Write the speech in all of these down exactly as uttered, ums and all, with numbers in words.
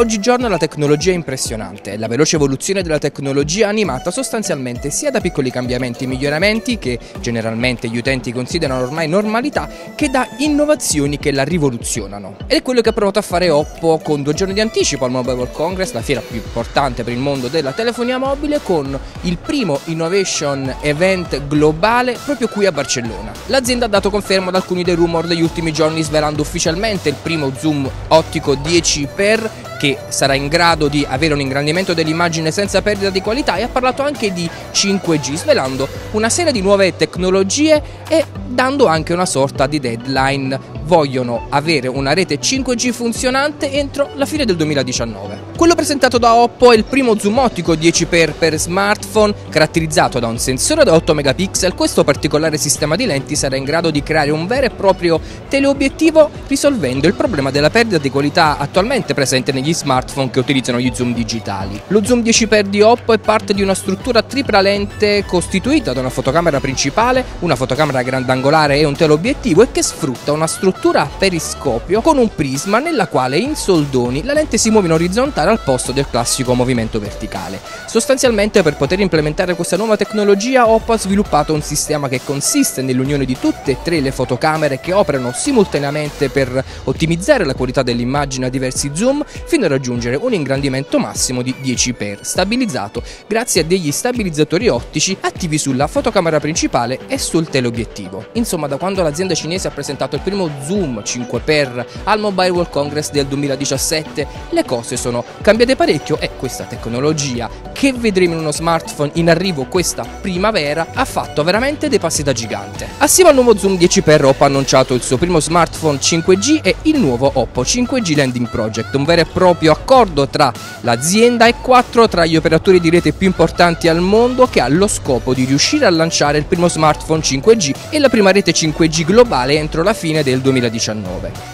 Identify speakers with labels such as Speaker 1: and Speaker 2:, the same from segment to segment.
Speaker 1: Oggigiorno la tecnologia è impressionante, la veloce evoluzione della tecnologia animata sostanzialmente sia da piccoli cambiamenti e miglioramenti che generalmente gli utenti considerano ormai normalità, che da innovazioni che la rivoluzionano. Ed è quello che ha provato a fare Oppo con due giorni di anticipo al Mobile World Congress, la fiera più importante per il mondo della telefonia mobile, con il primo Innovation Event globale proprio qui a Barcellona. L'azienda ha dato conferma ad alcuni dei rumor degli ultimi giorni, svelando ufficialmente il primo zoom ottico dieci per, che sarà in grado di avere un ingrandimento dell'immagine senza perdita di qualità, e ha parlato anche di cinque G, svelando una serie di nuove tecnologie e dando anche una sorta di deadline. Vogliono avere una rete cinque G funzionante entro la fine del duemiladiciannove. Quello presentato da Oppo è il primo zoom ottico dieci per per smartphone, caratterizzato da un sensore da otto megapixel. Questo particolare sistema di lenti sarà in grado di creare un vero e proprio teleobiettivo, risolvendo il problema della perdita di qualità attualmente presente negli smartphone che utilizzano gli zoom digitali. Lo zoom dieci per di Oppo è parte di una struttura tripla lente costituita da una fotocamera principale, una fotocamera grandangolare e un teleobiettivo, e che sfrutta una struttura a periscopio con un prisma nella quale in soldoni la lente si muove in orizzontale al posto del classico movimento verticale. Sostanzialmente, per poter implementare questa nuova tecnologia, Oppo ha sviluppato un sistema che consiste nell'unione di tutte e tre le fotocamere che operano simultaneamente per ottimizzare la qualità dell'immagine a diversi zoom, fino a raggiungere un ingrandimento massimo di dieci per, stabilizzato grazie a degli stabilizzatori ottici attivi sulla fotocamera principale e sul teleobiettivo. Insomma, da quando l'azienda cinese ha presentato il primo zoom cinque per al Mobile World Congress del duemiladiciassette, le cose sono cambiate parecchio, e questa tecnologia, che vedremo in uno smartphone in arrivo questa primavera, ha fatto veramente dei passi da gigante. Assieme al nuovo zoom dieci per, Oppo ha annunciato il suo primo smartphone cinque G e il nuovo Oppo cinque G Landing Project, un vero e proprio accordo tra l'azienda e quattro tra gli operatori di rete più importanti al mondo, che ha lo scopo di riuscire a lanciare il primo smartphone cinque G e la prima rete cinque G globale entro la fine del duemiladiciannove.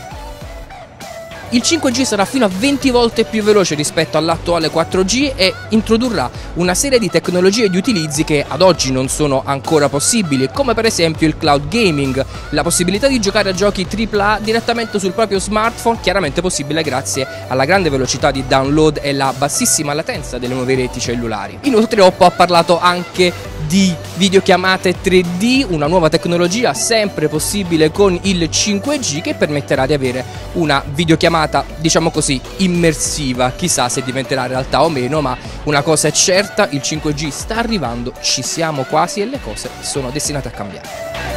Speaker 1: Il cinque G sarà fino a venti volte più veloce rispetto all'attuale quattro G e introdurrà una serie di tecnologie e di utilizzi che ad oggi non sono ancora possibili, come per esempio il cloud gaming, la possibilità di giocare a giochi tripla A direttamente sul proprio smartphone, chiaramente possibile grazie alla grande velocità di download e la bassissima latenza delle nuove reti cellulari. Inoltre Oppo ha parlato anche di videochiamate tre D, una nuova tecnologia sempre possibile con il cinque G, che permetterà di avere una videochiamata, diciamo così, immersiva. Chissà se diventerà realtà o meno, ma una cosa è certa: il cinque G sta arrivando, ci siamo quasi e le cose sono destinate a cambiare.